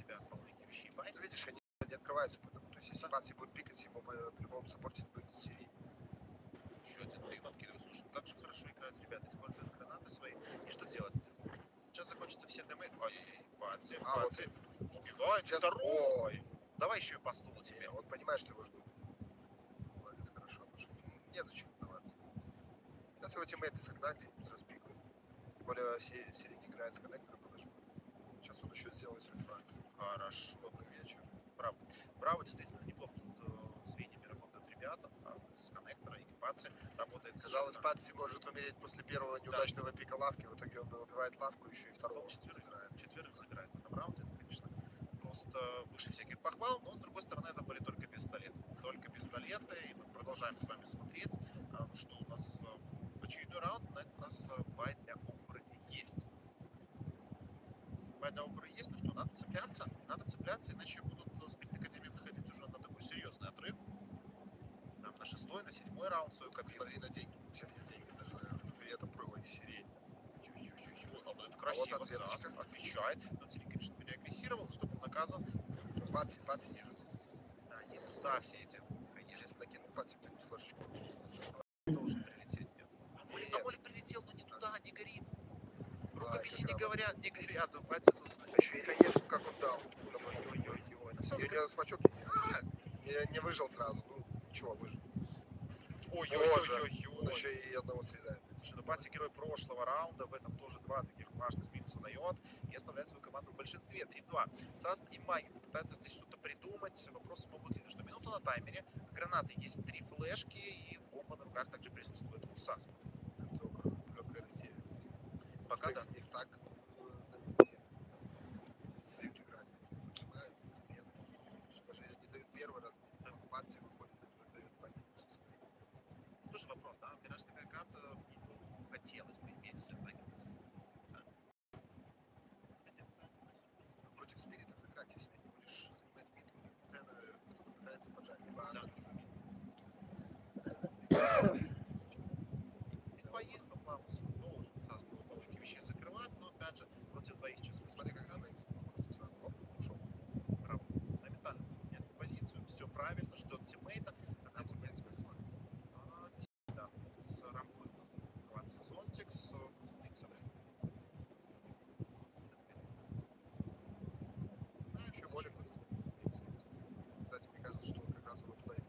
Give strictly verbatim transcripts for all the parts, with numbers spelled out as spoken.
ребят, по логике вещей. Байтис. Видишь, они не открываются, потому то есть если Паци будет пикать, ему бы по-любому саппортить будет Сири. Еще один дым откидывает. Слушай, как же хорошо играют ребята, используют гранаты свои. И что делать? Сейчас закончатся все дымы. Ой-ой-ой, Паци, А, Паци. вот. Успевает. Сейчас- Второй. Давай еще и по стулу Не, теперь. он понимает, что его ждут. Молодец, хорошо. Потому что незачем сдаваться. Сейчас его тиммейты с окна где-нибудь распикают. Тем более Си- Сири не играет с коннектором, подожди. Сейчас он еще сделает сюрфа. Хорошо. Добрый вечер. Браво. Браво, действительно неплохо. Тут э, с венями работают ребята, а с коннектора и Паци работает. Казалось, Патси может умереть после первого неудачного пика лавки. В итоге он убивает лавку, еще и второго четверых, забирает. четверых забирает в этом раунде. Это, конечно, просто выше всяких похвал, но, с другой стороны, это были только пистолеты. Только пистолеты, и мы продолжаем с вами смотреть, а, что у нас э, очередной раунд, на этот раз э, бай для Опры есть. Бай для Опры есть, ну что, надо цепляться, надо цепляться, иначе будут э, Спирит Академии выходить уже на такой серьезный отрыв. Там на шестой, на седьмой раунд свою кабину. Смотри на деньги. У всех есть деньги даже. При этом прыгай сирень. Ну, это красиво, А вот Сас ответочка. отвечает. Но Тили, конечно, переагрессировал, за что был наказан. Патси, Патси ниже. Да, не туда все эти, конечно, Если накинул Патси, то флешечку. должен прилететь. Нет. А Молик, а Нет. Молик прилетел, но не туда, не горит. А, Рукописи как не раз. говорят, не горят. Пальцы собственно. Еще и хаешку как он дал. Ой-ой-ой. Ну, все И у него смачок не, не выжил сразу. Ну, ничего, выжил. Ой-ой-ой-ой-ой. Он еще и одного срезает. Слушай, ну Пати герой прошлого раунда, в этом тоже два таких важных минуса дает и оставляет свою команду в большинстве. три-два. Саст и Маги пытаются здесь что-то придумать. Вопросы могут ли, что минута на таймере, гранаты есть три флешки и бомба на руках также присутствует у Саста. Легкая растерянность. Пока да. Их так даже не дают первый раз, Патси выходит, дают позицию. Тоже вопрос, да? Мираж такая карта, ну, хотелось бы иметь все-таки. Против спиритов играть, если ты не будешь занимать битву, постоянно пытается поджать. Либо Да. Битва есть по плану, должен Сас по логике вещей закрывать, но опять же, против двоих сейчас вы смотри, как смотрите, Оп, ушел. право, моментально меняет позицию, все правильно, ждет тиммейта, когда будет смысл. А, да, с рамкой открываться Зонтик, с Зонтиксом. Ну, еще более быстро. Кстати, мне кажется, что как раз вот туда и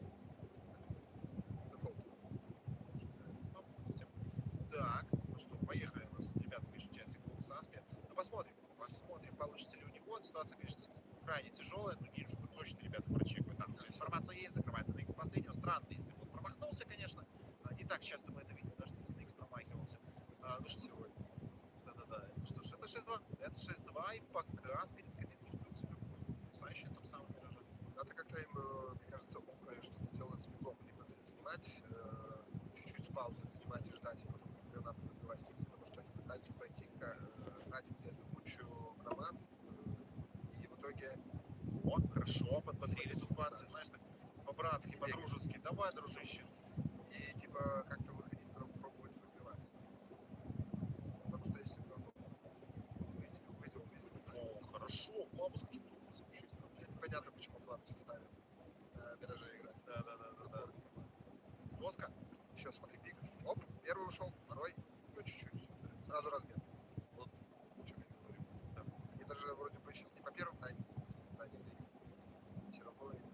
дефолт. Допустим. Так, ну что, поехали у нас, ребята, пишут чатик в Саспе. Ну, посмотрим, посмотрим, получится ли у него. Ситуация, конечно, крайне тяжелая, но вижу, что точно ребята прочекают. Там все, информация есть, закрывается на X последнего. Странно, если бы он промахнулся, конечно. Не так часто мы это видим, даже что на X промахивался. А, ну что, сегодня. да-да-да. Ну что ж, это шесть-два. Это шесть-два, и пока Спирит Академия чувствует себя потрясающим том самом мираже. Надо как-то им, мне кажется, умно что-то делать с пиком. Либо занимать, э, чуть-чуть с паузы занимать и ждать, и потом гранату выбивать. Потому что они пытаются пройти, э, тратить где-то кучу команд. И в итоге... О, хорошо, подбодрили тут пацы, знаешь, так по-братски, по-дружески. Давай, дружище. И типа как-то выходить, пробовать выбивать. Потому что если ты увидел, увидел, увидел. О, хорошо, Фламус каким-то образом. Понятно, почему Фламус ставит э, Мираже играть. Да, да, да, да, да. Жестко. Еще смотри, пик. Оп, первый ушел, второй, ну чуть-чуть. Сразу размен. Вот, о чем я говорю. Да. И даже вроде бы сейчас не по первым таймингам, заняли. Все равно и...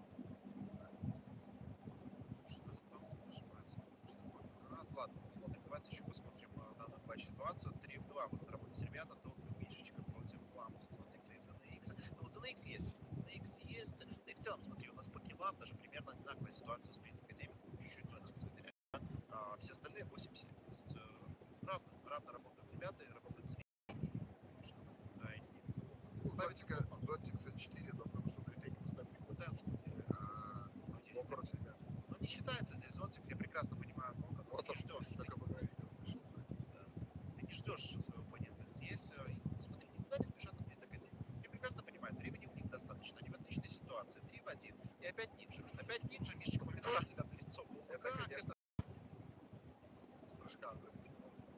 Ладно, смотрим, давайте еще посмотрим данную матч-ситуацию. три-два будут работать ребята, то Мишечка против Фламуса, Зонтикса и зэ эн икс. Ну вот зэ эн икс есть, зэ эн икс есть. Да и в целом, смотри, у нас по киллам даже примерно одинаковая ситуация у Спирит Академии, чуть-чуть Зонтикс выделяет. А все остальные восемь-семь. То есть э, равно, равно работают ребята и работают с Ставите-ка Зонтикса четыре, но потому что критерий не знаю, приходится. А Окор себя. Ну не считается здесь Зонтикс, я прекрасно понимаю. Ну, как Вот ты не ждешь. как обыграли. Ты не ждешь своего оппонента здесь. И, смотри, никуда не спешат Спирит Академии. Я прекрасно понимаю, времени у них достаточно. Они в отличной ситуации. три в один. И опять Нинджа. Опять Нинджа, Мишечка моментально там лицо. Это, конечно, с прыжка вылетело.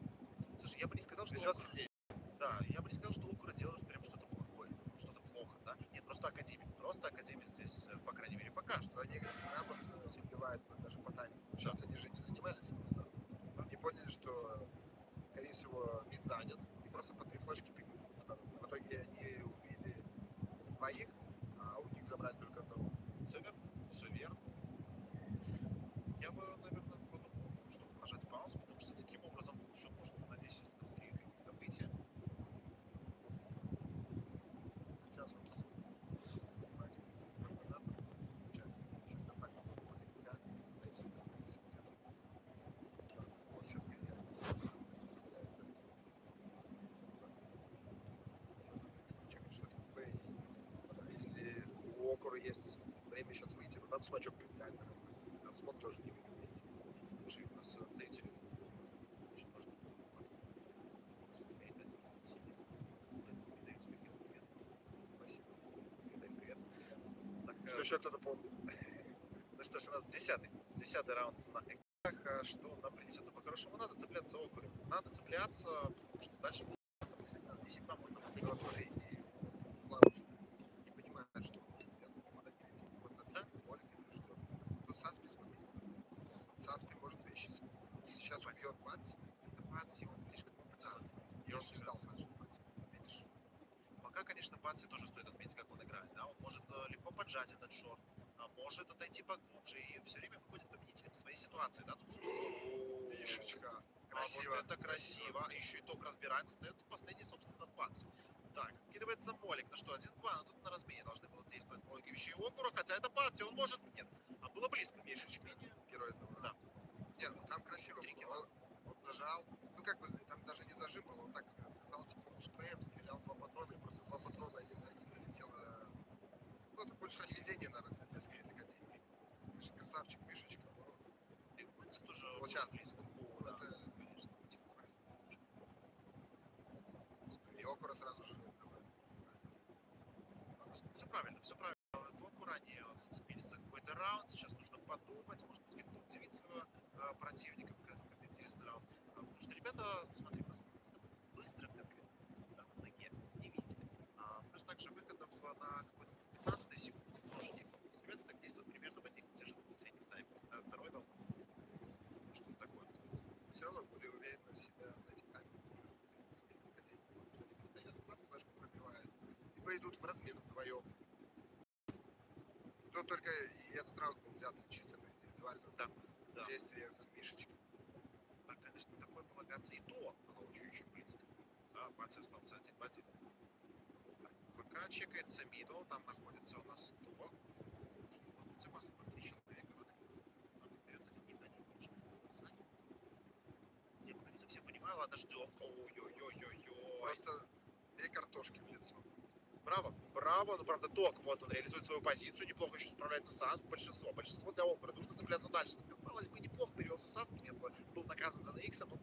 Слушай, я бы не сказал, что... Везет сильнее. Да, я бы не сказал, что Окура делает прям что-то плохое, что-то плохо, да. Пока что. что они грамотно забивают даже по таймингу. Сейчас они же не занимались просто. Они поняли, что, скорее всего, мид занят, и просто по три флешки пикнули. В итоге они убили двоих, а у них забрали только одного. Все верно, все верно. Я бы, наверное, подумал, чтобы нажать паузу, потому что таким образом еще можно, надеюсь, три каких-то выйти. Сейчас вот внимание, да, получается, сейчас компания будет взять, а если зависит, вот сейчас нельзя. Чекать, что это Б. Если у Окура есть время сейчас выйти, то там смачок прилетает. Там смог тоже не выиграть. Лучше у нас зрители очень важно. Спасибо. Передай привет. Так, Что еще кто-то помнит? ну что ж, у нас десятый, десятый раунд на экранах. А что нам принесет? Ну, по-хорошему, надо цепляться Окурю. Надо цепляться, потому что дальше будет действительно можно Вот смотри, и Флаус не понимает, что я тут надо делать. Вот это Олег или что? Тут Саспи, смотри. Саспи может вещи. Сейчас убьет Патси. это Патси, он слишком эмоциональный. И он не ждал, значит, Патси. Видишь? Пока, конечно, Патси тоже стоит отметить, как он играет. Да? Он может э, легко поджать этот шорт, а может отойти поглубже и все время выходит победителем в своей ситуации. Да? Тут Мишечка. А Красиво. вот это красиво. Еще и ток разбирается. Остается последний, собственно, Патси. Так, кидывается Молик. Ну что, один-два. Но тут на размене должны было действовать логика вещей Окура. Хотя это Патси, он может... Нет, а было близко. Мишечка. Герой этого. Да. Нет, ну там красиво Три было. кило. Он, он зажал. Ну как бы там даже не зажим был. Он так пытался по спреем, стрелял два патрона. И просто два патрона один за один залетело. Ну это больше везение, наверное, для Спирит Академии. Конечно, красавчик, Мишечка. Но И Патси тоже вот сейчас. близко. Вот Да, это... конечно. И Окура сразу же. Все правильно, все правильно. Окура, они зацепились за какой-то раунд. Сейчас нужно подумать, может быть, как-то удивить своего э, противника, показать какой-то интересный раунд. А, потому что ребята, смотри, нас быстро конкретно да, на ноге не видели. А, плюс также выходов на какой-то пятнадцатой секунде тоже не было. Ребята так действуют примерно в одних и тех же средних таймах. А второй должен что-то такое. Все равно более уверенно себя на этих таймах. Потому что они постоянно туда флешку пробивают. Либо идут в размен вдвоем. То только и этот раунд был взят чисто на индивидуальном Да, да. действиях Мишечки. Да, конечно, такое полагаться. И то было очень-очень близко. Да, Патси остался один в один. Так, пока чекается мидл, там находится у нас ток. Может быть, опасно, по три человека. Сам остается один на один. Я пока не совсем понимаю, ладно, ждем. Ой-ой-ой-ой-ой. Просто две картошки в лицо. Браво, браво. Ну, правда, ток, вот он реализует свою позицию. Неплохо еще справляется с Асп. Большинство, большинство для Окура. Нужно цепляться дальше. Казалось бы, неплохо перевелся с Асп. Нет, был наказан за НХ, но...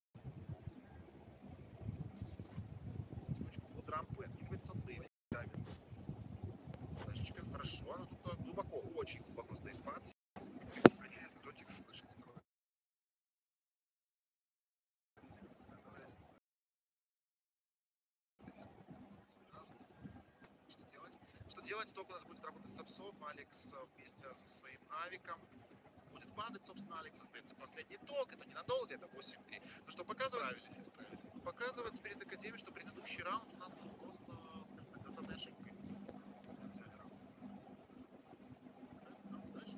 Тихонечку под рампы. Откидывается дым. Флешечка хорошо. Но тут глубоко, очень глубоко стоит Патси. Интересно, зонтик слышит. Что делать? Что делать? Только у нас будет работать Сапсов. Алекс вместе со своим Навиком. Будет падать, собственно, Алекс. Остается последний ток. Это ненадолго, это восемь-три. Ну что, показывает, показывает Спирит Академии, что предыдущий раунд у нас был просто, скажем так, красотой ошибкой. Взяли раунд. Дальше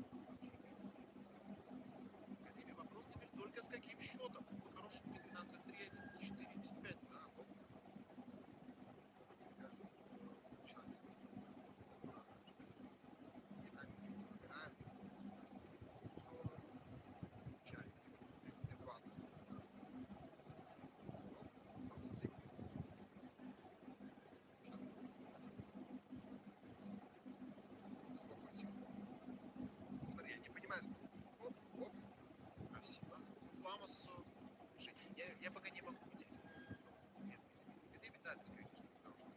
уже Академии вопрос теперь только с каким счетом. По-хорошему двенадцать три, одиннадцать четыре, десять пять. Да, Смотри, я не понимаю. Оп, оп. красиво. Фламус, слушай, я, я пока не могу выделить. Нет, Академии, да, здесь, конечно, потому что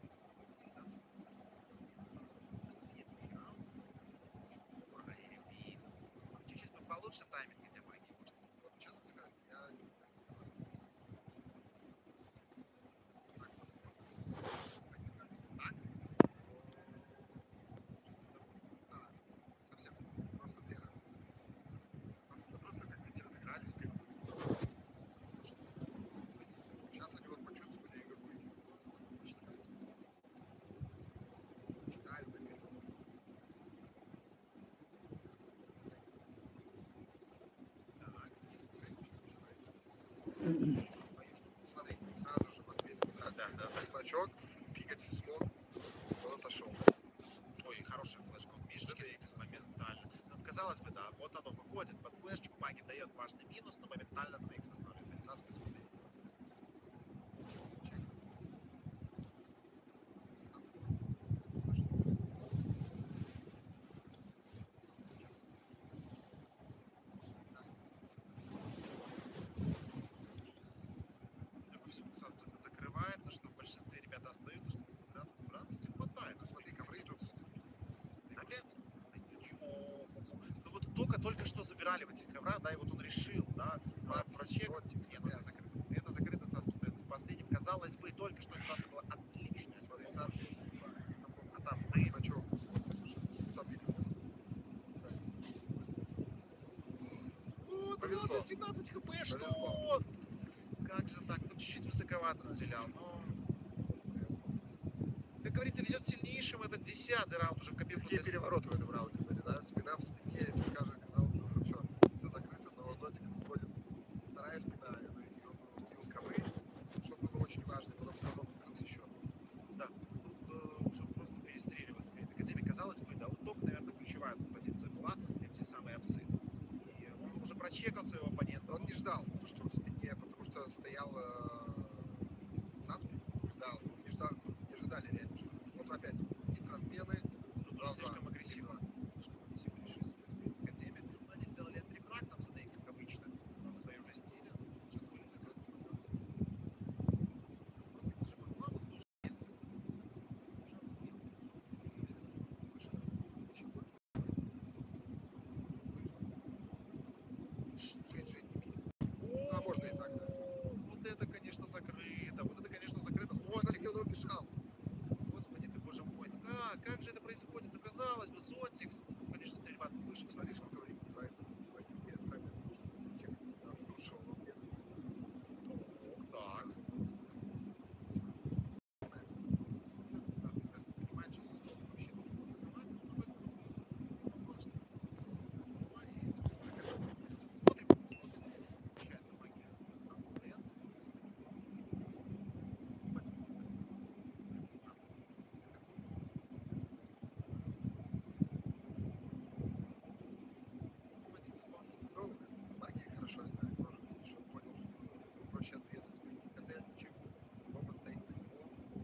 следующий раунд. Проявить. Чуть-чуть бы получше тайминг хотя бы они может. Вот честно сказать, я не Скачок, пикать в смог, он отошел. Ой, хорошая флешка от Мишечки моментально. Ну, казалось бы, да, вот оно выходит под флешечку, Маги дает важный минус, но моментально за Икс восстанавливает. Сас, посмотри. Чек. Такой все закрывает, но что в большинстве ребята остаются, что градусов хватает. Ну, смотри, ковры идут. Опять? Ё, ну вот только только что забирали в этих коврах, да, и вот он решил, да, прочек. Нет, ну это закрыто. Это закрыто, Сас остается последним. Казалось бы, только что ситуация была отличная. Смотри, Сас, А там ты. скачок. Там Вот, Повезло. ладно, семнадцать хп, что? Повезло. Как же так? Ну, чуть-чуть высоковато стрелял, но... Как говорится, везет сильнейшим. Этот десятый раунд уже в копилку. Какие для- перевороты в этом раунде были, да? Спина в спине, и тут кажется, казалось, что уже все, все закрыто, но Зотик выходит. Вторая спина, и он убил ковры, что было очень важно, и потом потом открылся еще. Да, тут э, уже просто перестреливать перед Академией. Казалось бы, да, вот только, наверное, ключевая тут позиция была, эти самые апсы. И он уже прочекал своего оппонента. Он не ждал, что в спине, потому что стоял э, Сас, ждал, не ждал, не ожидали реально, что вот опять размены, Ну, тоже слишком агрессивно. Слишком агрессивно решили сыграть перед Академией. Но они сделали этот рефраг там за ди экс, как обычно, в своем же стиле. Сейчас были закрыты. Это же был Ламус, тоже есть. Шанс имел. а можно и так, да. Вот это, конечно, закрыто. Вот это, конечно, закрыто. Зотик, он убежал. Господи ты, боже мой. Ну как? Как же это происходит? Ну, казалось бы, Зотикс. Ну, конечно, стрельба тут выше. Смотри, сколько времени правильно. Правильно, чек, ушел. Так. Понимает, что сколько вообще нужно открывать. Ну, с другой стороны, важно. Смотрим, смотрим. Получается магия. Там вариант. Ну, магия хорошо знает, тоже еще понял, что проще отрезать, выйти КД, чек, бомба стоит на него.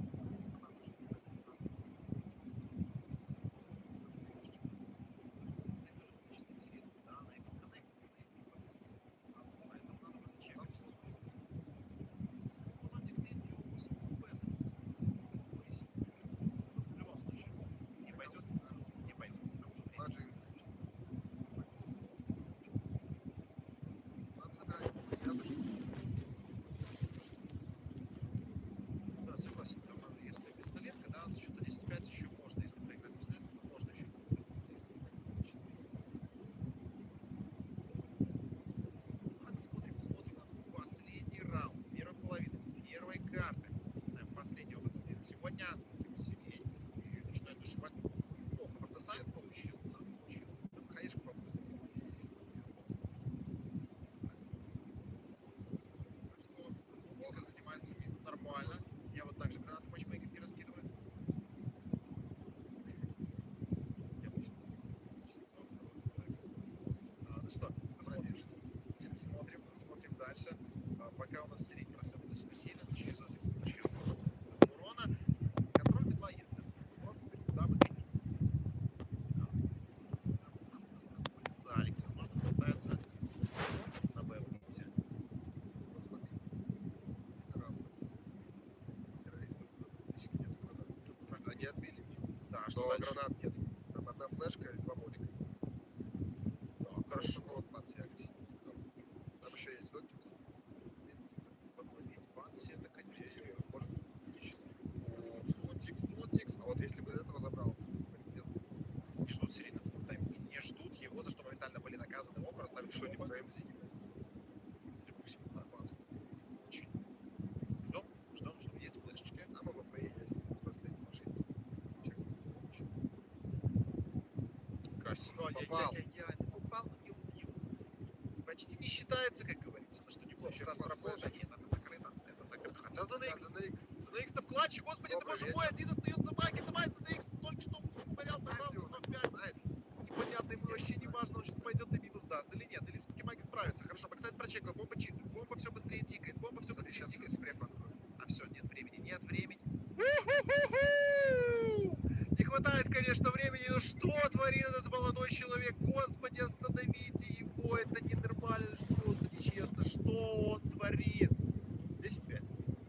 Маджи. Надо забирать рядышком. Да, согласен, там, если пистолетка, да, за счет десять пять еще можно, если проиграть пистолетку, то можно еще. Ладно, смотрим, смотрим, у нас последний раунд, первой половины, первой карты, э, последнего выступления. Сегодня смотрим сильнее, и начинает душевать плохо, правда, сам получил, сам получил. Там хаешку попутать. Волга занимается мид нормально. Я вот так же гранаты матчмейкинги раскидываю. Я обычно- А, ну что, смотрим, смотрим, смотрим дальше. А, пока у нас средний процент достаточно сильный, но через Зотикс получил урона. Контроль медла есть. Просто теперь куда бы идти. Да. Там сам у нас находится Алекс, возможно, пытается на Б выйти. Вот смотри. Раунд. Террористов практически нет гранат. Они отбили. Да, что Но дальше? гранат нет. Там одна флешка и два молика. Так, хорошо. Такого двадцать агрессивных. Там еще есть Зотик. Подловить Банси, это, конечно, Может, Фотикс, Фотикс. а вот если бы этого забрал, полетел. Не ждут серийный фултайм, не ждут его, за что моментально были наказаны. Оба расставили Что, не оба. втроем зине? Допустим, опасно. Очень. Ждем, ждем, что есть флешечки. А мы в АП есть. Просто эти машины. Чек. Чек. Красиво. Попал. Ай-яй-яй-яй. Не попал, но не убил. Почти не считается, как говорится. Ну что неплохо. Еще Сас под проплыл, да флешечку. нет, это закрыто. Это закрыто. Хотя за Хотя Некс. за Некс. зэ эн икс-то в клатче, господи, ты Добрый боже вечер. мой, один остается баги, давай зэ эн икс, только что варял на Знаете, правду, он на пять. знаете, Непонятно, ему вообще не важно, он сейчас пойдет и минус даст или нет, или все-таки маги справятся. Хорошо, бэксайд прочекал, бомба, чи- бомба все быстрее тикает, бомба все быстрее сейчас тикает. спреф откроет. А все, нет времени, нет времени. У-ху-ху-ху! Не хватает, конечно, времени, но что творит этот молодой человек? Господи, остановите его, это ненормально, это просто нечестно. Что он творит? десять пять.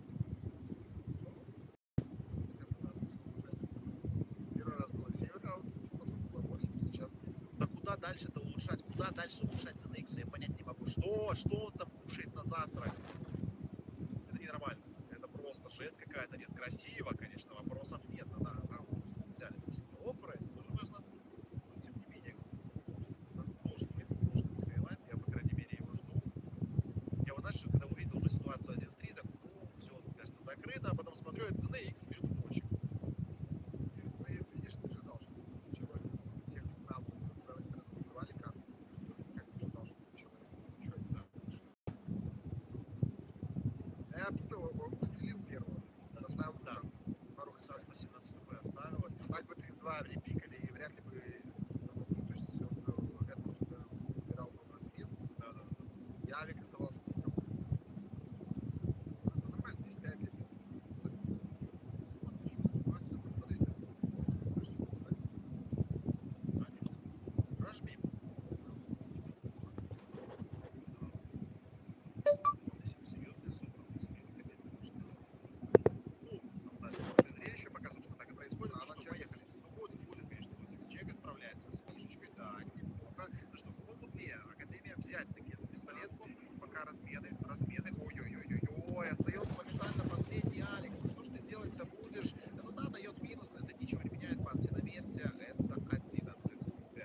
Первый раз было семь раут, потом было восемь, сейчас десять. Да куда дальше-то улучшать? Куда дальше улучшать зэ эн икс? Я понять не могу. Что? Что он там кушает на завтрак? Это ненормально. Это просто жесть какая-то. Нет, красиво, конечно, вопросов нет. Да, да, раунд взяли офферы, тоже важно. Но, тем не менее, у нас должен быть, должен быть Skylines. Я, по крайней мере, его жду. Я вот, знаешь, когда увидел уже ситуацию один в три, так, ну, все, кажется, закрыто, а потом смотрю, это зэ эн икс, между прочим. Ну и видишь, ты ожидал, что человек всех стран, правой стороны убивали карту. Как ты ожидал, что человек ничего не Да. Я обидно, он он пострелил первого. Оставил Да. там пару Сас хасов. восемнадцать хп осталось. Так бы три два репикали, и вряд ли бы... ну, то есть он бы Эдвард бы убирал бы на размен. Да, да, да. Явик оставался никому. Ну, нормально, здесь пять лет. Мастер, подожди. Рашби. Серьезный супер. Ну, там хорошее зрелище, пока, собственно, так и происходит. А, Ну ну, что, поехали. Ну, будет, будет, конечно, Зутик с Чека справляется с Мишечкой, так, неплохо. Ну что, смогут ли Академия взять таки этот пистолет? Пока размены, размены. Ой-ой-ой-ой-ой, остается моментально последний Алекс. Ну что ж ты делать-то будешь? Ну да, дает минус, но это ничего не меняет. Панти на месте. Это одиннадцать пять.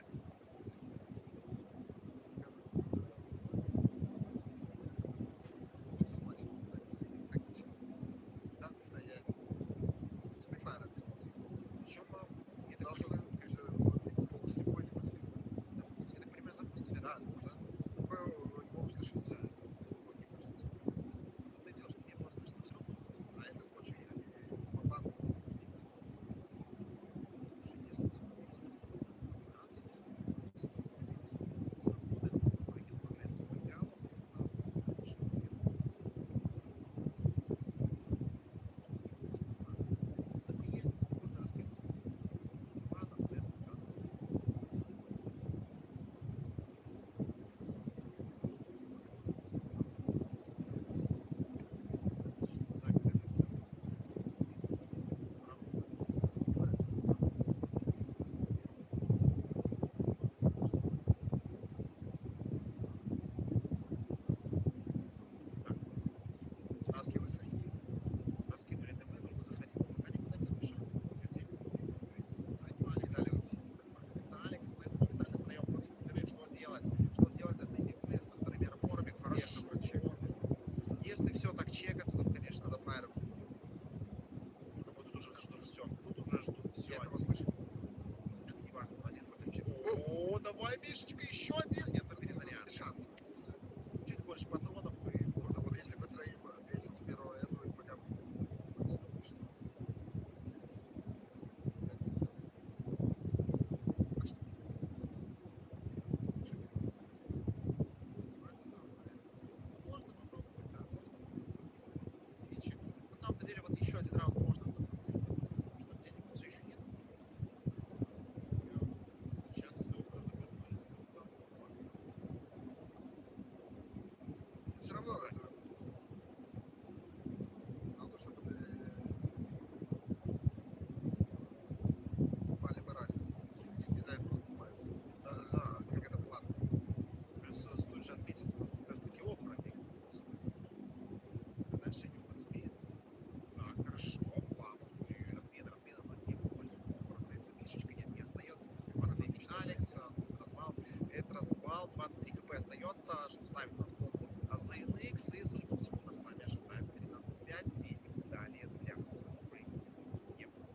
Да, стоять. Сприфайр. Причем, я так Должен, понимаю, скажи, вот, фокус не понял, после. я так понимаю, запустили, Да, да? вы его услышите. Да. Ты делаешь, мне было слышно все равно. А это случай, они по плану. Слушай, если тебе все равно, наверное, прыгнет по границе Байкала, так и есть, можно раскинуть. Ладно, остается пока. Ставки высоки. Раскинули ТМ, нужно заходить, пока никуда не спешим. Они дали уйти. Алекс остается в летальном втроем против пятерых. Что делать? Что делать? Отойти вниз со вторыми арморами. Хорошо. Если все так чекаться, то, конечно, За фаером. думаю, тут уже ждут все. Тут уже ждут все. Я этого слышал. Это не важно. Один против четырех. О, давай, Мишечка, еще один. Нет, это перезаряд. Шанс. Чуть больше патронов и Вот, вот если бы троим весил с первого эту, и пока бы не получится. можно попробовать, да, можно попробовать. Ничего. На самом-то деле, вот еще один раунд можно посмотреть, потому что денег все еще нет. Сейчас, если офферы заготовили, то там Все равно это... Надо, чтобы упали мораль. Из-за этого покупают. да, да, да. Как это план? Плюс э, стоит же отметить, у нас как раз таки оффер а дальше не подспеет. Так, хорошо, плавно. И размен, размен, но не в пользу оффера. Остается Мишечка, нет, не остается. Последний Алекс, тут развал. Это развал, двадцать три хп остается, что ставит нас бомбу на зэ эн икс, и, судя по всему, нас с вами ожидает тринадцать пять, денег далее для группы не было.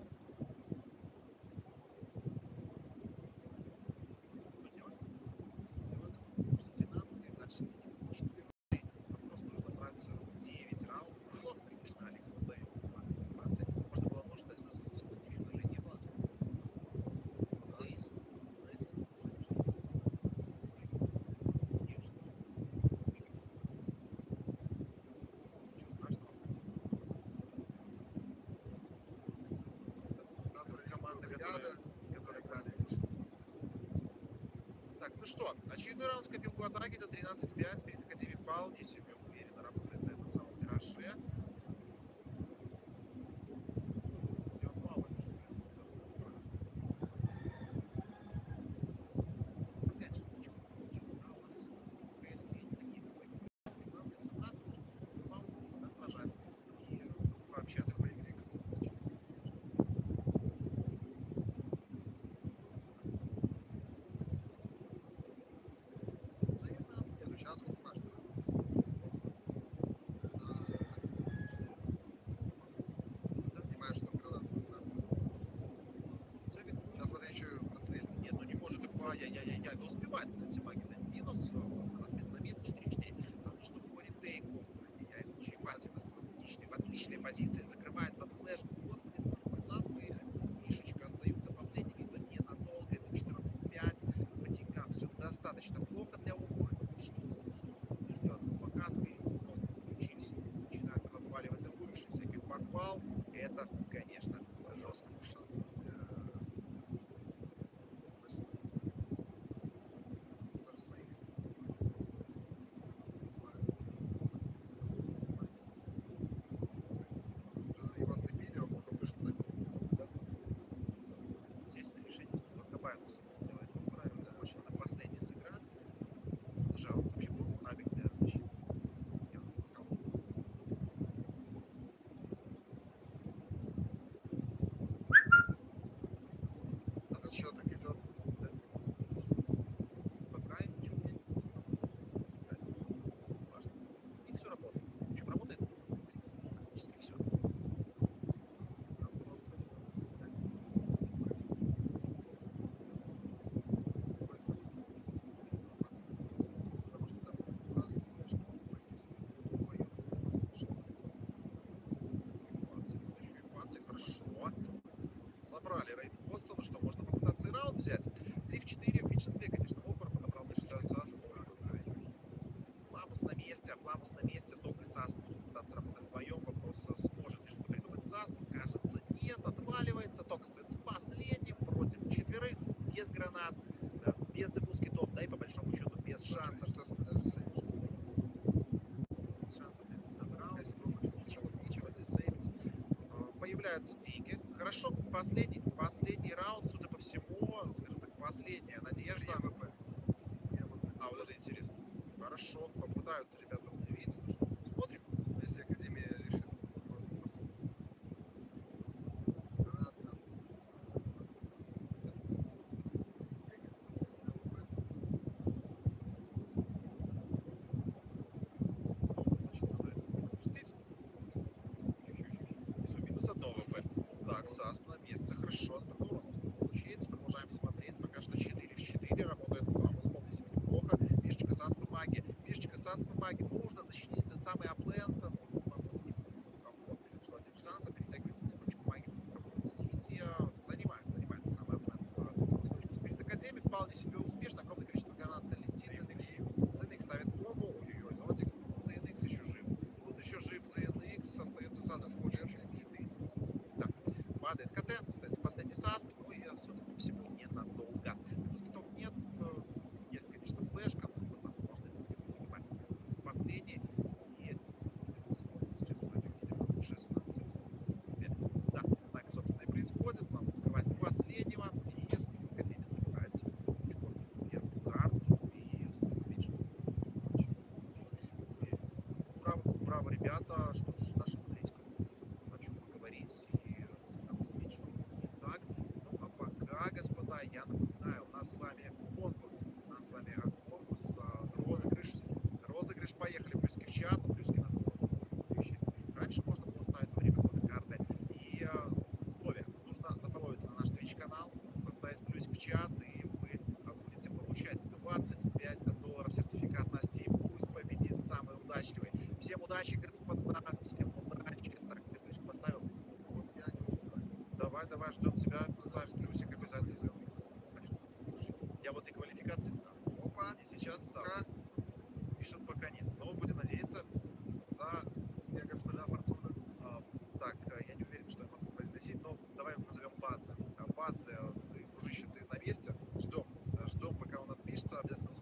Что делать? Делать тринадцать, дальше денег больше не будет. Просто нужно брать девять раундов. Неплохо, конечно, Алекс Мундей. что, очередной раунд в копилку атаки, это тринадцать пять, перед Академией вполне себе уверенно работает на этом самом вираже. Дело мало, опять же, ничего, ничего, да, у нас КСК не такие главное собраться, вам отражать и пообщаться по игре. Сейчас вот наш. Понимаешь, что гранат. Сейчас смотри, еще прострелит. Нет, ну не может такого, ай-яй-яй-яй, но успевает, кстати, маги на минус, рассвет на место четыре четыре, потому что по ретейку, ай-яй-яй, Чипати в отличной, в отличной позиции, закрывает под флешку, вот, блин, может быть, Саспы, Мишечка остаются последними, но ненадолго, это четырнадцать пять, Ватикан, все достаточно плохо для Оку, что ждет показка, и просто включились, начинают разваливаться выше всяких баквал, это, конечно, жестко. Шанс. Его слепили, он потом вышел на Здесь решение Бакабаеву делает правильно, очень надо последний сыграть. Жалко, вообще был набег для защиты. Я бы сказал. А за счет так идет. Пока ничего не важно. И все работает. Причем работает практически все. Хорошо. Забрали рейд босса, ну что, можно попытаться и раунд взять. три в четыре в меньшинстве, конечно, Опер подобрал бы сейчас Саску. Фламус на месте, а Фламус на месте, Док и Сас будут пытаться работать вдвоем. Вопрос, сможет ли что-то придумать Сас? Кажется, нет, отваливается. Ток остается последним против четверых, без гранат, без дефуз китов, да и по большому счету без шансов. Что даже союз. Без шансов забрал, ничего, ничего здесь сейвить. Появляются деньги. Хорошо, последний, последний раунд, судя по всему, скажем так, последняя надежда. А, вот это интересно. Хорошо, попытаются ребята удивить. Ну что, смотрим. Если Академия решит гранат, там, Минус одного ВП. Так, Сасп на месте. Хорошо, такой урон получается. Продолжаем смотреть. Пока что четыре в четыре. Работает Фламус. Вполне себе неплохо. Мишечка, Сасп по маги. Мишечка, Сасп по маги. Нужно защитить этот самый аплент. Что один шанс, перетягивает цепочку маги. Сити занимает, занимает этот самый аплент. Цепочку спирит Академии. Вполне себе успешно. Огромное количество гранат долетит. зенекс ставит бомбу. Ой-ой-ой, Зонтик. зенекс еще жив. Тут еще жив зенекс. Остается Сасп с очень длинный. Так, падает КТ, кстати, последний Сасп, ну и, судя по всему, ненадолго. Выпускников нет, есть, конечно, флешка, но, возможно, это не понимать. Последний, и сейчас с вами видим шестнадцать пять. Да, так, собственно, и происходит. Нам скрывать последнего, и если Академия забирает первую карту, и видишь, браво, браво, ребята, что ж, наша аналитика, о чем поговорить, и там отлично не так. Ну, а пока, господа, я напоминаю, у нас с вами конкурс, у нас с вами конкурс, а, розыгрыш, розыгрыш, поехали, плюски в чат, плюски на вещи. Раньше можно было ставить во время хода карты, и а, условия, нужно зафоловиться на наш Twitch канал, поставить плюсик в чат, и вы а, будете получать двадцать пять долларов сертификат на Steam, пусть победит самый удачливый. Всем удачи, господа, всем удачи. Так, ты плюсик поставил? я не знаю. Давай, давай, ждем тебя. Ставь плюсик обязательно. Я вот и квалификации ставлю. Опа, и сейчас ставлю. Пишут пока нет. Но будем надеяться за Я господа Фортуна. а, так, я не уверен, что я могу произносить, но давай назовем Баце. Баце, ты, дружище, ты на месте? Ждем. Ждем, пока он отпишется. Обязательно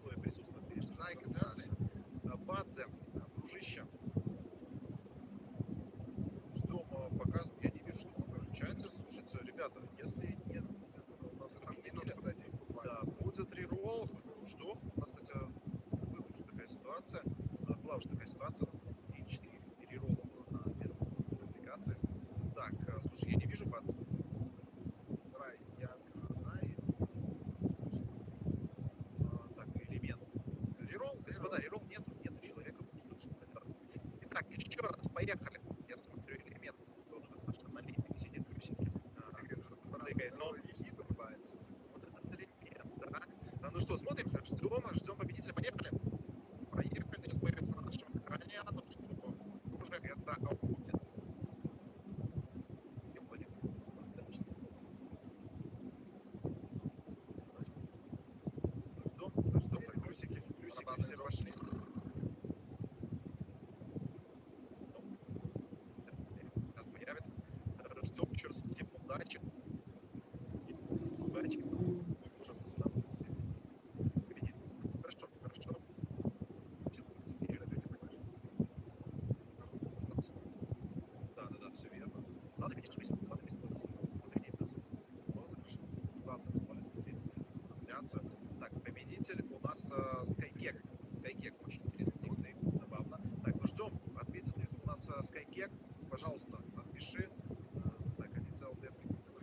Скайкек. Скайкек очень интересный никнейм, забавно. Так, ну ждем. Ответит ли у нас э, Скайкек? Пожалуйста, напиши. Э, Так, официал Дэд.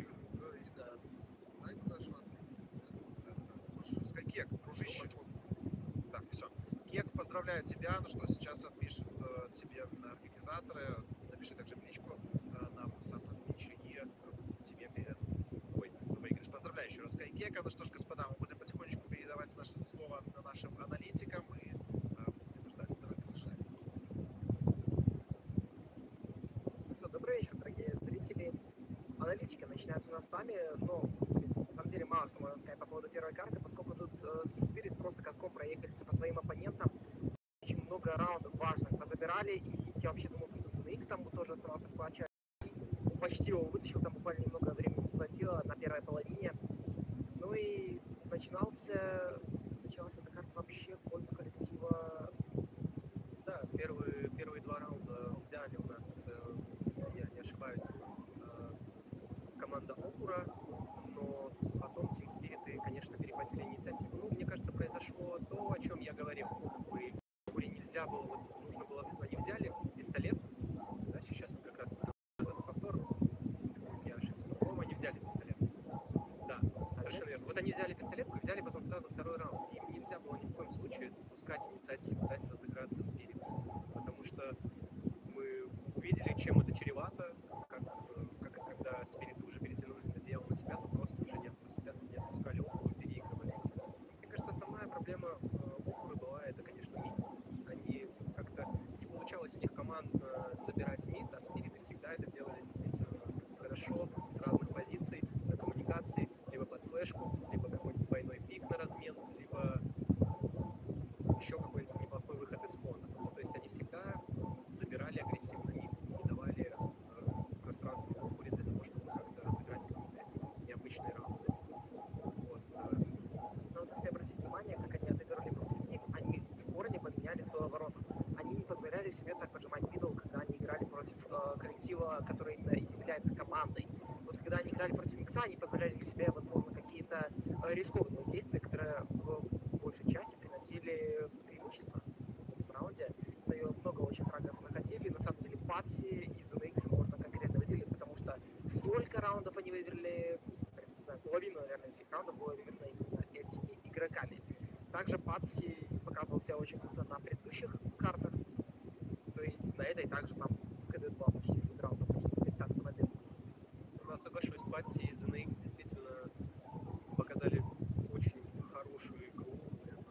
Скайкек, дружище. Так, все. Кек, поздравляю тебя. Ну что, сейчас отпишет э, тебе на организаторы. Напиши также в личку э, на самом Twitch, и э, тебе перед... Ой, выиграешь. Поздравляю еще раз Кайкека. Ну что ж, господа, мы будем потихонечку передавать наше слово нашим аналитикам и э, будем ждать второй флешек. Ну что, добрый вечер, дорогие зрители. Аналитика начинается у нас с вами, но на самом деле мало что можно сказать по поводу первой карты, поскольку тут э, Spirit просто катком проехались по своим оппонентам. Очень много раундов важных позабирали, и я вообще думал, что зэ эн икс там тоже оставался в клатче. Почти его вытащил, там буквально немного времени не хватило на первой половине. Ну и начинался, началась эта карта вообще в пользу коллектива. Да, первые, первые два раунда взяли у нас, э, если я не ошибаюсь, э, команда Окура, но потом Team Spirit, конечно, перехватили инициативу. Ну, мне кажется, произошло то, о чем я говорил. Как бы Окуре нельзя было, вот, нужно было, они взяли пистолет, да, сейчас вот как раз этот повтор, если я ошибся, но, по-моему, они взяли пистолет. Да, совершенно верно. Вот они взяли пистолетку и взяли потом сразу второй раунд. Им нельзя было ни в коем случае допускать инициативу, дать разыграться Spirit, потому что мы увидели, чем это чревато, как, э, как когда Спириты уже перетянули это дело на себя, то просто уже не отпустили, не отпускали Окуру, переигрывали. Мне кажется, основная проблема э, Окуры была, это, конечно, мид. Они как-то не получалось у них командно забирать мид, а Спириты всегда это делали действительно хорошо, с разных позиций, на коммуникации, либо под флешку, либо какой-нибудь двойной пик на размен, либо еще какой-нибудь неплохой выход из фона. Ну, то есть они всегда забирали агрессивно мид, не давали э, пространства Окуре для того, чтобы как-то разыграть какие-то необычные раунды. Вот, э, Но вот если обратить внимание, как они отыграли против них, они в корне поменяли свою оборону. Они не позволяли себе так поджимать мидл, когда они играли против э, коллектива, который именно является командой. Вот когда они играли против Микса, они позволяли себе, возможно, какие-то э, рискованные действия, которые в большей части приносили преимущество в раунде. Но и много очень фрагов находили. На самом деле Патси и зэ эн икс можно конкретно выделить, потому что столько раундов они выиграли, не знаю, половину, наверное, из этих раундов было выиграно именно этими игроками. Также Патси показывал себя очень круто на предыдущих картах. То есть на этой также там ка дэ два почти сыграл, потому что тридцатый момент. Ну, соглашусь, Патси и зэ эн икс действительно показали очень хорошую игру, прямо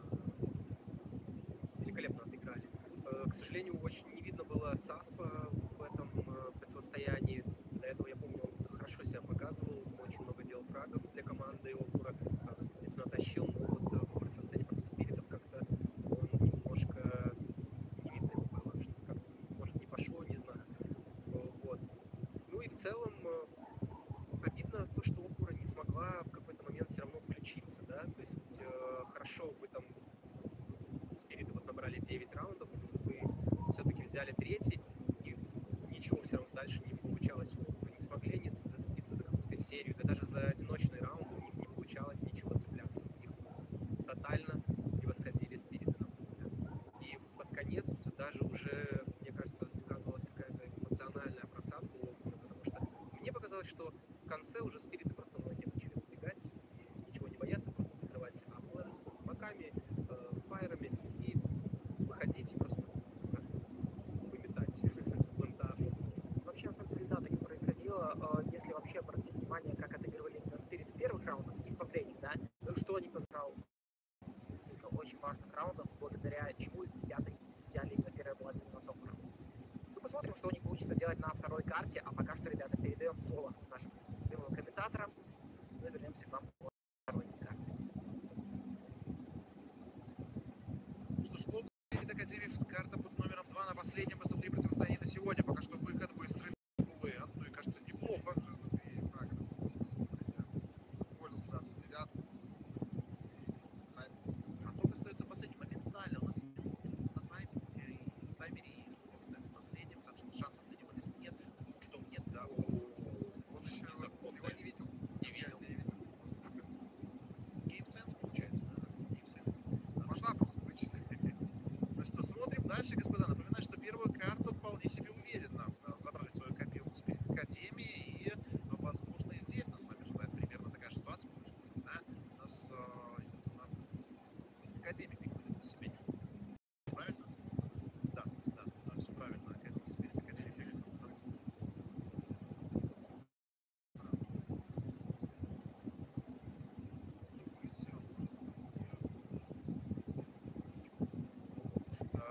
великолепно отыграли. Э, К сожалению, очень не видно было Саспа в этом э, противостоянии. До этого, я помню, он хорошо себя показывал, очень много делал фрагов для команды Окура, э, действительно тащил, но вот э, в противостоянии против Спиритов как-то он немножко не видно его было, что как-то, может, не пошло, не знаю. Э, Вот. Ну и в целом э, обидно то, что Окура не смогла в какой-то момент все равно включиться, да, то есть э, хорошо вы там Спириты вот набрали девять раундов, вы все-таки взяли третий, и ничего все равно дальше не получалось у Окуры, не смогли они зацепиться за какую-то серию, да даже за одиночный раунд у них не получалось ничего цепляться, у них тотально превосходили Спириты на поле. И под конец даже уже, мне кажется, сказывалась какая-то эмоциональная просадка у Окуры, потому что мне показалось, что в конце уже Спириты просто ну, не начали убегать, и ничего не бояться, просто закрывать аплы с маками, э, файрами и выходить и просто, просто выметать с плента. Вообще, на самом деле, да, так и происходило. Э, Если вообще обратить внимание, как отыгрывали именно Spirit в первых раундах и в последних, да, то что они познал несколько очень важных раундов, благодаря чему ребята взяли именно первое половину на Сокура. Ну, посмотрим, что у них получится сделать на второй карте, а пока что, ребята, передаем слово нашим любимым комментаторам.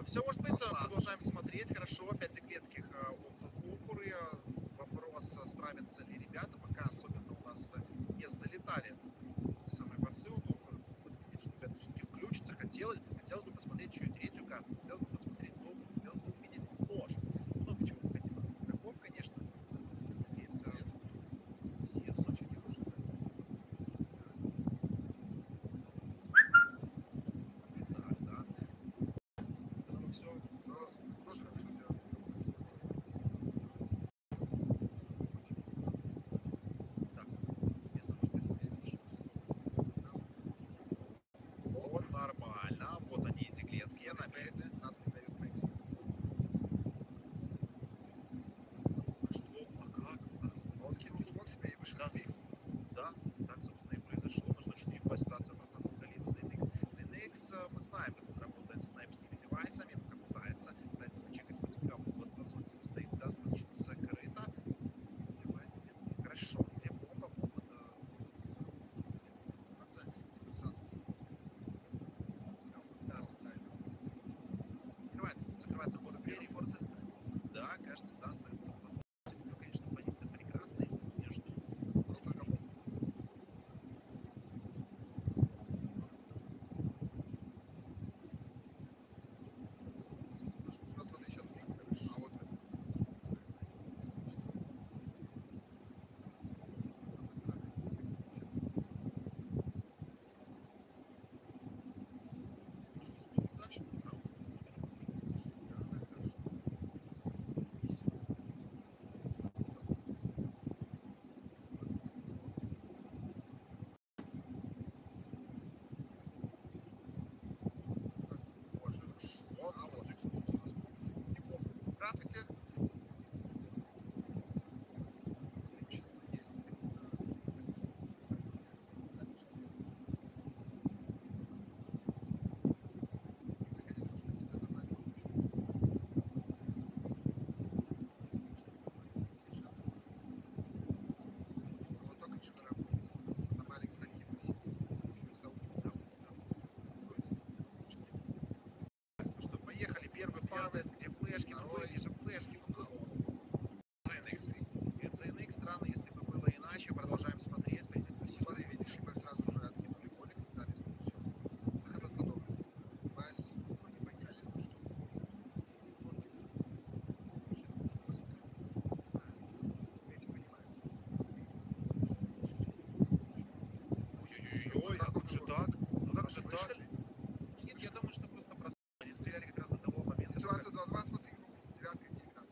все может быть, э, продолжаем смотреть. Хорошо, опять Деклецких опуры. Вопрос, э, справятся ли ребята, пока особенно у нас э, не залетали самые борцы от опуры. Конечно, ребята все-таки включатся. Хотелось бы, хотелось бы посмотреть еще и третью карту. Хотелось бы посмотреть топ, хотелось бы увидеть нож. Много чего мы хотим от игроков, конечно. Надеяться, Зевс очень хороший. Да, да. Ну, все. Но тоже хорошо делать. Так, если можно сделать. Вот нормально. Вот они, Деклецкие на месте. Нас передают Мейксу. Что? А как? А, Он кинул смог себя и вышел Да. в бей. Да, так, собственно, и произошло. Нужно очень легкая ситуация просто на Галину ZeniX. ZeniX, мы знаем, как он работает с снайперскими девайсами, пока пытается, пытается почекать хоть кого-то, по сути, стоит достаточно закрыто. Убивает момент. Хорошо, где бомба, бомба, да, закрывается, закрывается ход двери, форцы. Да, кажется, да, остается возможность. Ну, конечно, позиция прекрасная, между Только бомбу. Вот смотри, сейчас пик, короче. А вот это. дальше. Боже, вот, а вот. Не помню. Здравствуйте. Преимущество есть. Вот только что работает. Там Алекс такие висит. Плюсовой. Ну что, поехали, первый падает, где флешки, другой ниже флешки. Ну, тут зэ эн икс. Это зэ эн икс, странно, если бы было иначе. Продолжаем смотреть, пойти тусить. Смотри, видишь, и мы сразу же откинули полик, дали все. Захода садок. Понимаешь, мы не поняли, что эти понимают. Ой-ой-ой, а как же так? Ну как же так? Слышали? Нет, я думаю, что просто просто они стреляли как раз до того момента. Ситуация два-два, смотри, девятка где красная.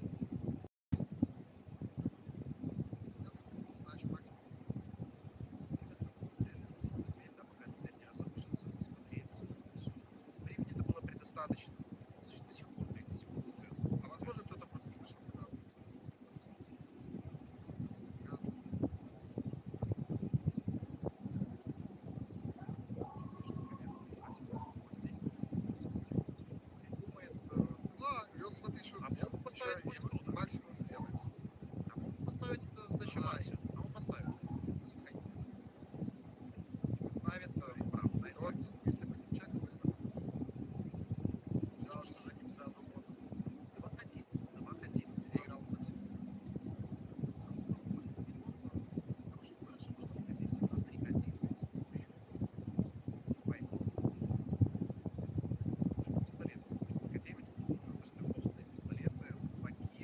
Значит, максимум. Да, пока теперь не разрушится, смотреть. Времени-то было предостаточно. До сих пор тридцать секунд остается. А возможно, кто-то просто слышал, когда Думает, э, а, и он, смотри, что А сделал. бомбу поставить Еще будет и трудно. максимум сделает. а бомбу поставить это задача Макси. А он поставит. Ставит, э, правда, И найс. вот, если бы не чек, то это взял, что за ним сразу вот два один. два один. переиграл совсем. Хороший флеш, можно выходить на три один. Спайк. Пистолет, несколько академик. Даже холодные пистолеты. Паки.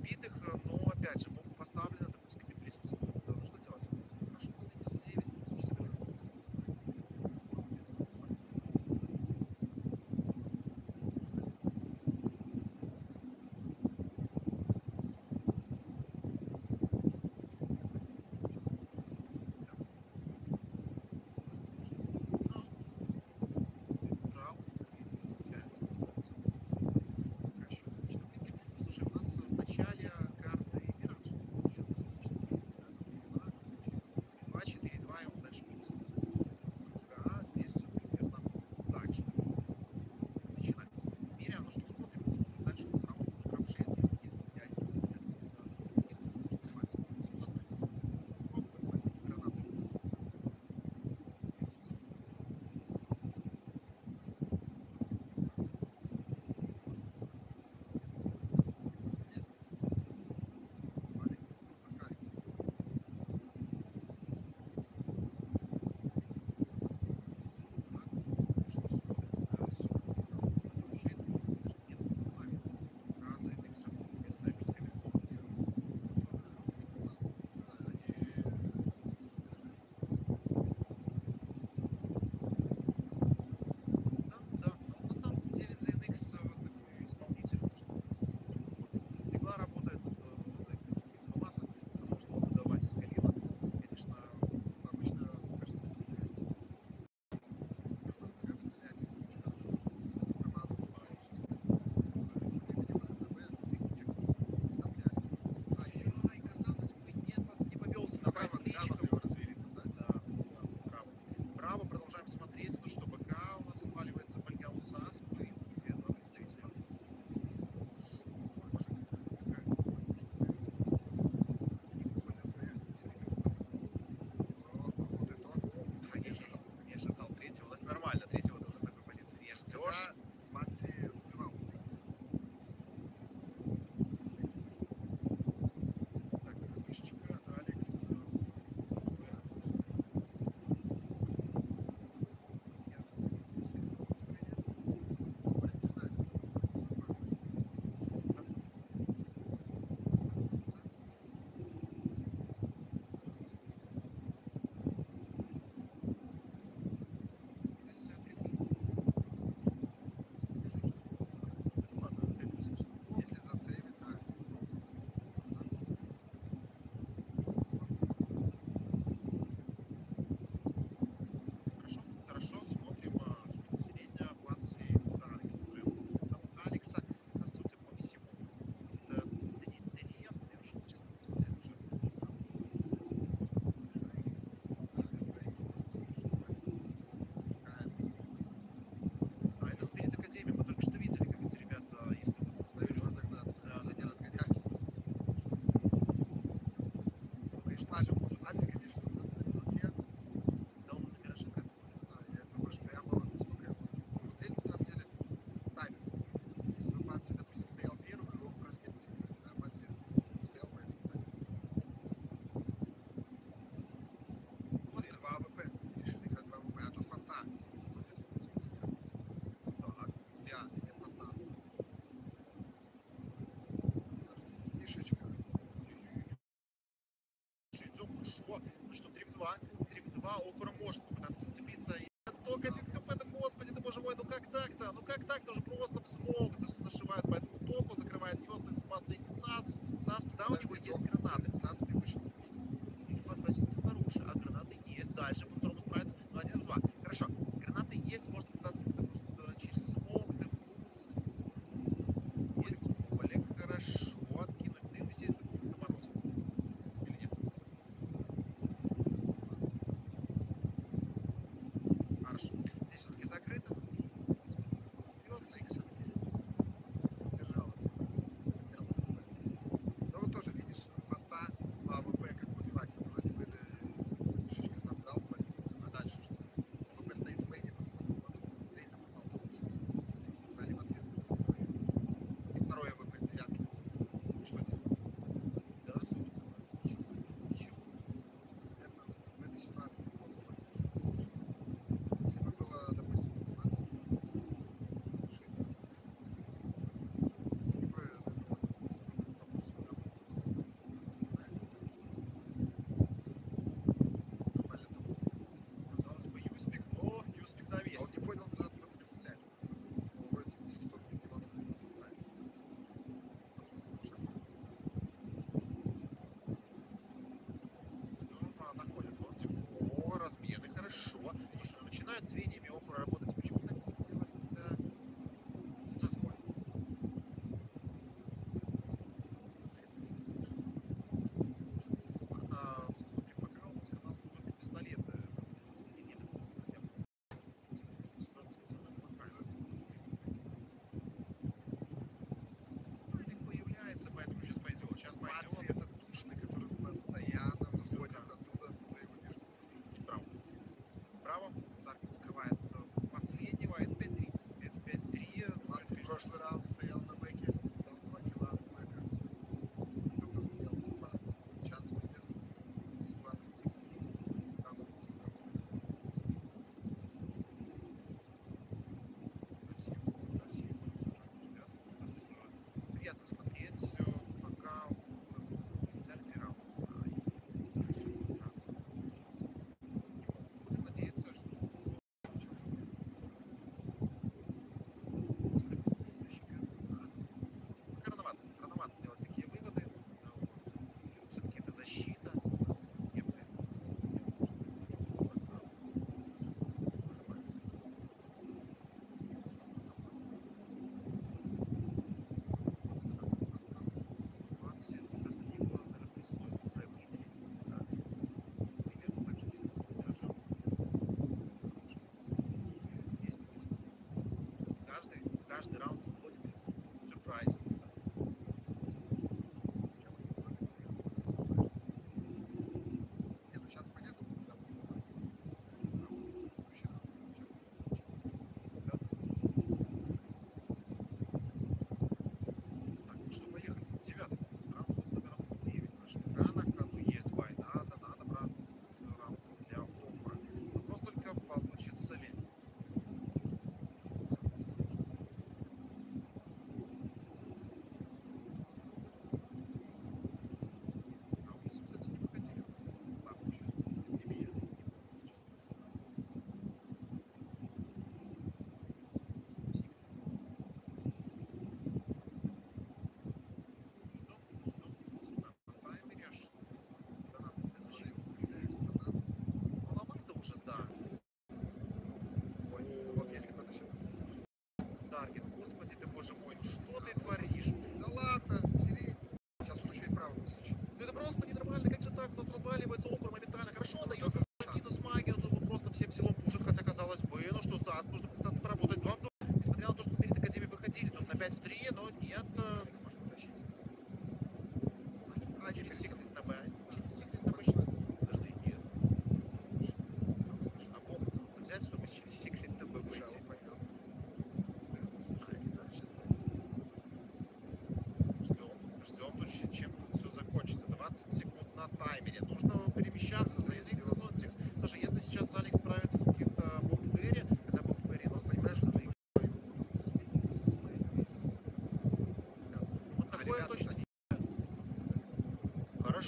убитых, э, но опять же, бомба поставлена, допустим, не присутствует. Да, ну что делать? Хорошо, вот эти девять, четыре. Слушай, у нас в начале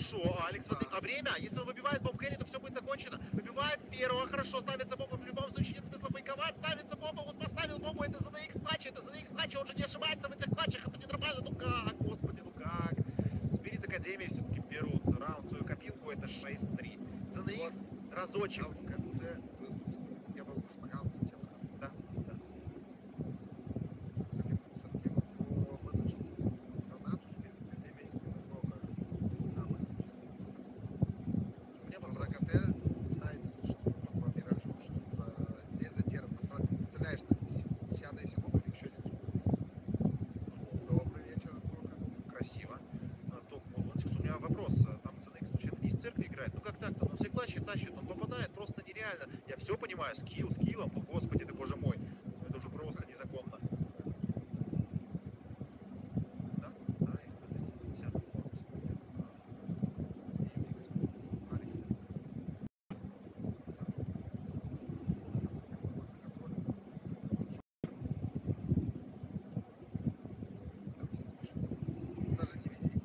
хорошо, Алекс, смотри, а время, если он выбивает бомб Кэрри, то все будет закончено. Выбивает первого, хорошо, ставится бомба, в любом случае нет смысла фейковать, ставится бомба, вот поставил бомбу, это за икс клатчи, это за икс клатчи, он же не ошибается в этих клатчах, это не нормально, ну как, господи, ну как. Спирит Академии все-таки берут раунд, свою копилку, это шесть три. за икс разочек. А в конце был, я бы посмотрел на тело. Да, да. Все-таки по выдачу гранату Спирит Академии немного самое. Мне В вопрос. ЗКТ знает, что по Миражу, что в- здесь затерян. Представляешь, на десятой секунде или еще не Добрый вечер, Тока. Красиво. А, Топ Музонтикс. У меня вопрос. а, Там за икс случайно не из церкви играет? Ну как так-то? Ну все клатчи тащит, он попадает просто нереально. Я все понимаю, скилл скиллом, ну господи ты боже мой. Ну, это уже просто незаконно. Да? Да, икс двести пятьдесят. Вот. Алекс. Даже не вези.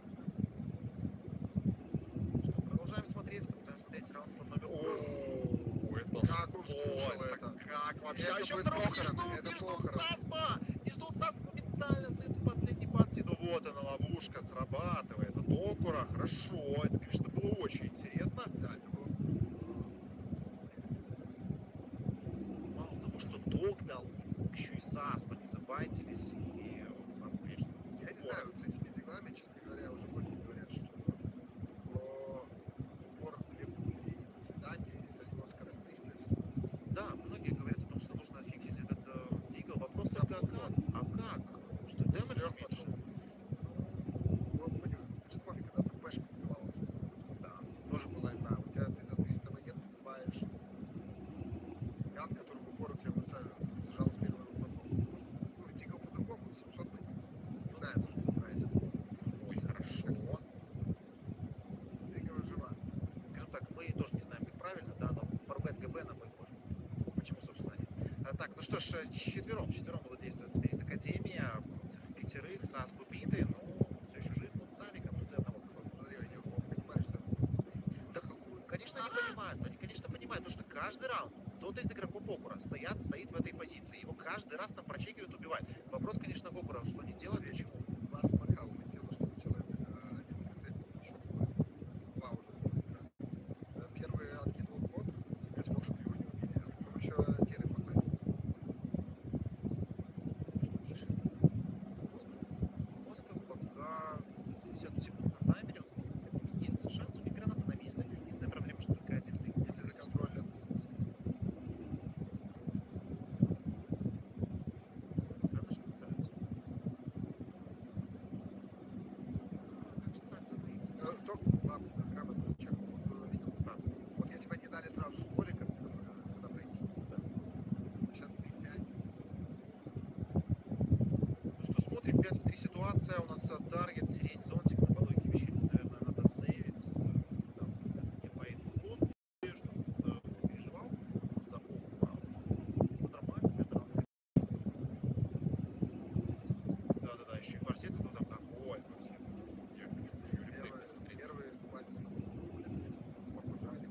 Что, продолжаем смотреть, продолжаем смотреть раунд под номер... О, это Как он что? скушал Это это? как вообще? Это А еще будет второго не похорон, ждут, это не ждут похорон. Саспа! Не ждут Саспа, моментально остается последний панцирь. Ну вот она, ловушка срабатывает. Это Окура, хорошо. Это, конечно, было очень интересно. Да, это было. Мало того, что Док дал, еще и Саспа не забайтились. И сам, конечно, Я не знаю, вот с этими делами, честно говоря, уже многие говорят, что про упор в и свидание, и солевой скоростных, то есть да, многие говорят о том, что нужно фиксить этот э, дигл. Вопрос Сам только, а упор. как? А как? Что дэмэдж Трёх меньше? пошел. Вот, понимаю, ты же помни, когда ты пэшку убивался, Да. тоже была игра, у тебя ты за триста монет покупаешь ган, который в упор у тебя высаживает, сажал с первого потом. Ну, и тикал по-другому, семьсот монет. Не знаю даже, как правильно. Ой, хорошо. Тыгова жива. Скажем так, мы тоже не знаем, как правильно, да, но поругать ГБ нам мы можем. Почему, собственно, нет? А, так, ну что ж, э, четвером, четвером будут действовать Спирит Академия, против пятерых, САС убиты, но все еще живут сами, кому для одного крови. Смотри, они понимают, что Да, конечно, они понимают, они, конечно, понимают, потому что каждый раунд кто-то из игроков Окура стоят, стоит в этой позиции, его каждый раз там прочекивают, убивают. Вопрос, конечно, к Окура, что они делают, для чего? вас пока улетело, чтобы человек э, один контент еще паузу. Э, Первый откинул код, теперь смог, чтобы его не убили. А потом еще теры походился. Миша, Москва пока пятьдесят секунд на таймере, есть шанс, у них граната на месте, единственная проблема, что только один лик. Если за контроль отбудется. Правда же пытаются? Как же так за икс? Э, Только, ладно, грамотно чек вот, э, видел. Так, Вот если бы они дали сразу с поликом, э, когда пройти, да. Сейчас три пять. ну что, смотрим, пять в три ситуация, у нас э, таргет, сирень, зонтик, на балу Кимичи, наверное, надо сейвить, э, там, не пойду, что э, переживал за Окура. Ну, нормально, это да-да-да, еще и форсец, это там такой форсец. Я хочу уже Юрий Плей Первый, посмотреть. первый буквально с улицы покушали.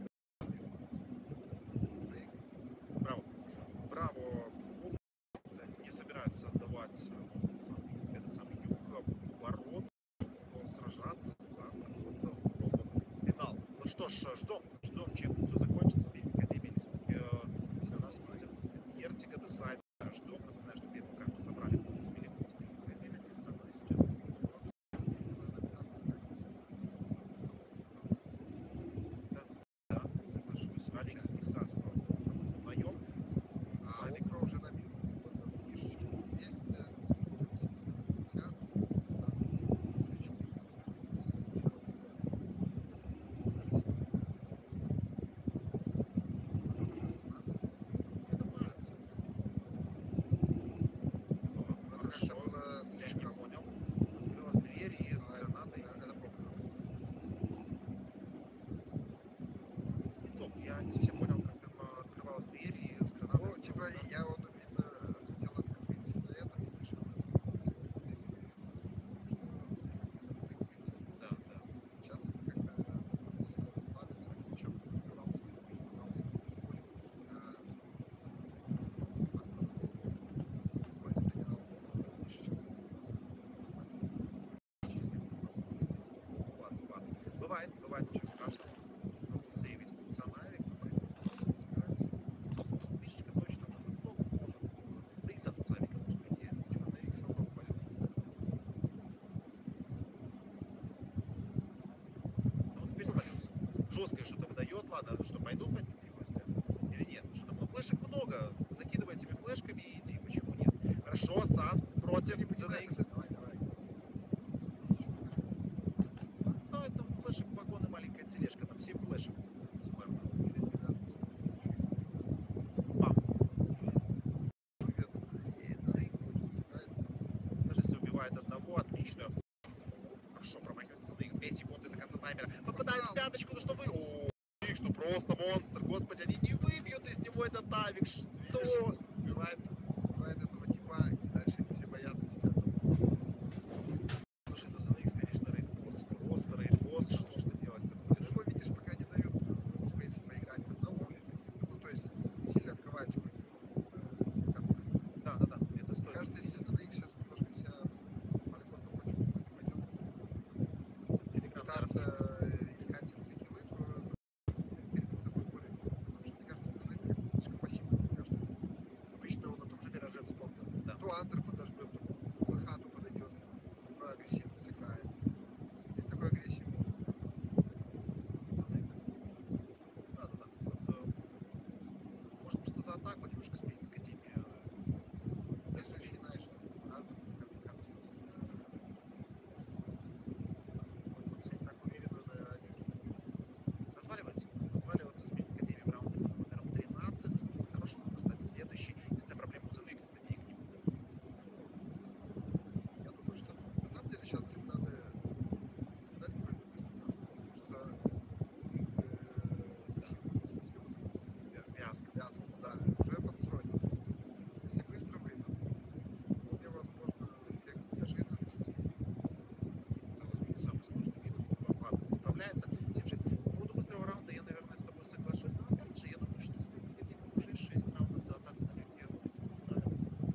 Браво. Браво. Не собирается отдавать э, сам- этот самый юг, бороться, но сражаться за э, финал. Ну что ж, ждем, ждем, чем все закончится. Спирит Академия все нас против Герцога Десайд. Ждем, напоминаю, что первую карту забрали с Спирит Академия. Да, да, соглашусь. Алекс и Саспа вдвоем. А Савик. Окро уже набил. Вот он, фишечку двести пятьдесят. непонятно, что пойдут по ним или нет. Что ну, флешек много, закидывай этими флешками и иди, почему нет? Хорошо, САС против Не понимаю, зэ эн икс. давай, давай. Ну, это флешек, вагон и маленькая тележка, там семь флешек. Пам. Даже если убивает одного, отлично. Хорошо, промахивается зэ эн икс, две секунды до конца таймера. Попадает в пяточку, ну что вы... О, что просто монстр, господи, они не выбьют из него этот авик, что? Убивает, убивает этого типа, и дальше они все боятся себя. Слушай, ну зэ эн икс, конечно, рейд-босс. Просто рейд-босс, что, что делать? Ну, ему, видишь, пока не дают спейса поиграть на улице. Ну, то есть, не сильно открывается у них. Да, да, да, это стоит. Кажется, если зэ эн икс сейчас немножко себя полигон пойдет, пытаться искать себе киллы, то перед такой более. Потому что, мне кажется, зэ эн икс слишком пассивно. Пока что. Обычно он на том же вираже вспомнил. Да. То Антер подождет, то на хату подойдет, то агрессивно сыграет. Есть такой агрессивный. Да, да, да. Вот, э, можно просто за атаку немножко сменить академию. Если ты знаешь, Антер как так уверенно на Разваливаться. Разваливаться, сменить академию в раунде номером тринадцать. Хорошо, можно стать следующий. Если проблема у зэ эн икс, это денег не будет. Я думаю, что на самом деле сейчас им надо собирать какой-то быстро, потому что Вя- Вязко. вязку, да, уже подстроено. Если быстро выйдут, вполне возможно эффект неожиданности. Самый сложный минус, что ладно, не справляется. семь шесть. По поводу быстрого раунда я, наверное, с тобой соглашусь. Но опять же, я думаю, что Академия уже шесть раундов за атаку на легке будет устраивать.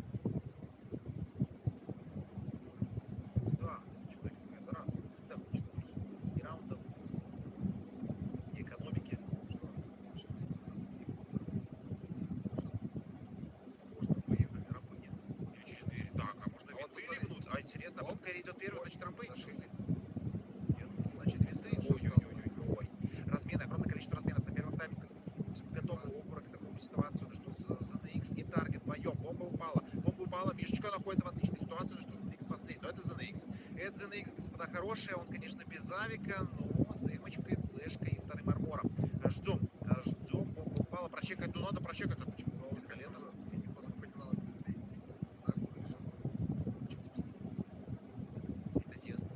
Да, человек такая зараза. Да, очень ни раундов, ни экономики. Можно выиграть, рампы нет. Или четыре. Так, а можно А вот винты посмотри. ливнуть? А интересно, Оп. Бобка идет первый, значит рампы? Нашили. Нет, значит винты. Ой-ой-ой-ой. Размены, огромное количество разменов на первых таймингах. Готовы Окура к такому ситуацию, ну что с зэ эн икс и Таргет вдвоем. Бомба упала. Бомба упала. Мишечка находится в отличной ситуации, ну что зэ эн икс последний. Но это зэ эн икс. Это зэ эн икс, господа, хорошая. Он, конечно, без авика, но с эмочкой, флешкой и вторым армором. Ждем. Ждем. Бомба упала. Прочекать, ну надо прочекать. А почему? Новый с колена. Я не понял, понимала, где стоите. Так, выбежал. Интересно.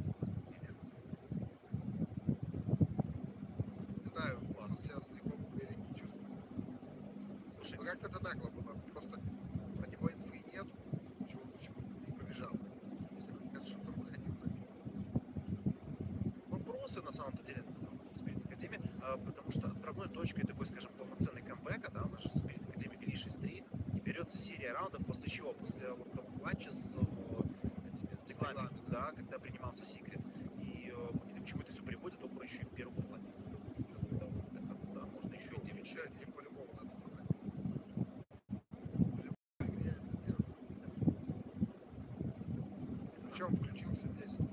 Не знаю, может, себя с Диком уверен не чувствую. Слушай, Но как-то это нагло было. Просто про него инфы нет. Почему, почему не побежал? Если бы, мне кажется, что он выходил на него. вопросы на самом-то деле в Spirit Academy, а, потому что отправной точкой такой, скажем, полноценной камбэка, да, у нас же Spirit Academy вели шесть три, и берется серия раундов, после чего, после вот того клатча с, э, этими, с диглами, диглами, да, когда принимался секрет, и э, мы видим, к чему это все приводит, Окура еще и в первом плане. Да, да, да, можно еще и девять Сейчас шесть. Дим по-любому надо брать. В любой игре это делать. Причем включился здесь.